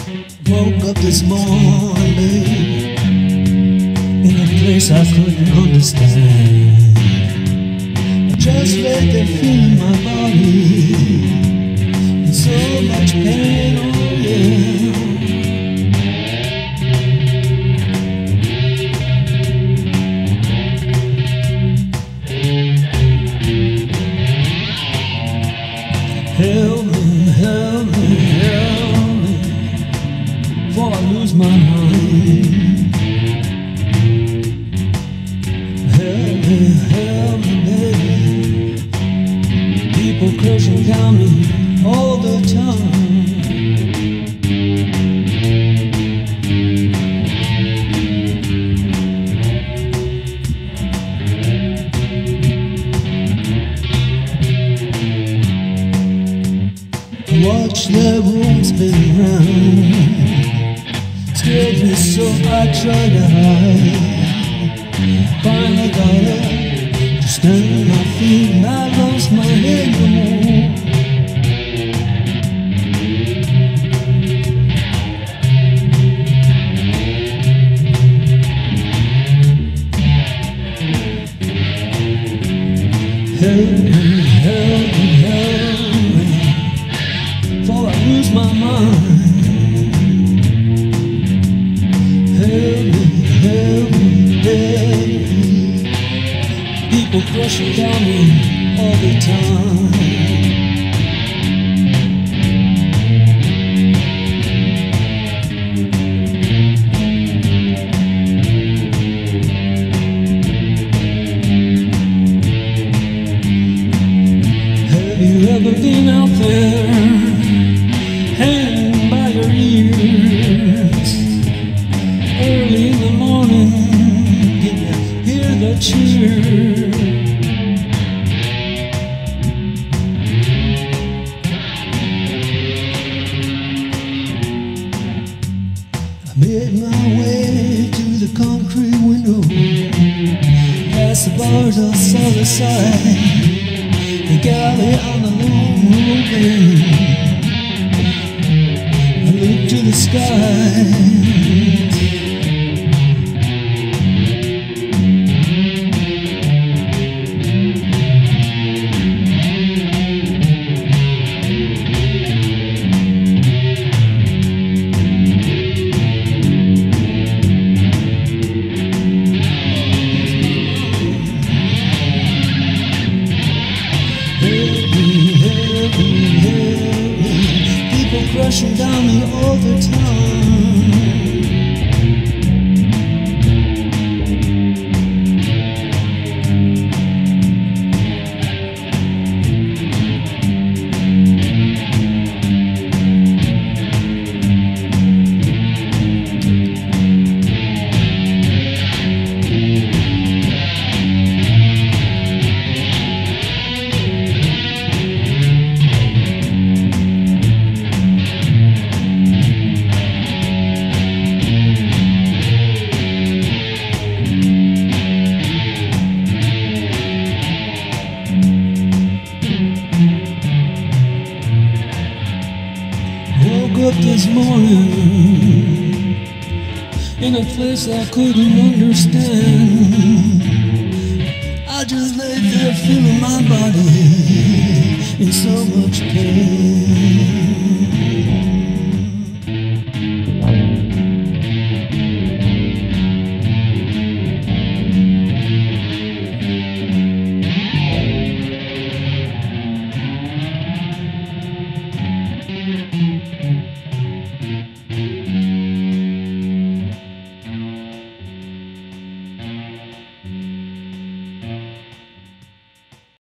Woke up this morning in a place I couldn't understand. I just lay there feeling my body in so much pain, oh yeah. Help me, help me, help me, before I lose my mind. Help me, baby. People crushing down me all the time. Watch the room spin round, scared me so I tried to hide. Finally got up to stand on my feet and I lost my head no more. Help me, help me, help me, before I lose my mind. Help me, baby. People crushing down me all the time. Have you ever been out there, hanging by your ears, early in the morning? Can you hear the cheer? I made my way to the concrete window, past the bars I saw the side, the galley on the long road. I looked to the sky. People crushing down me all the time. Woke up this morning in a place I couldn't understand. I just laid there feeling my body in so much pain.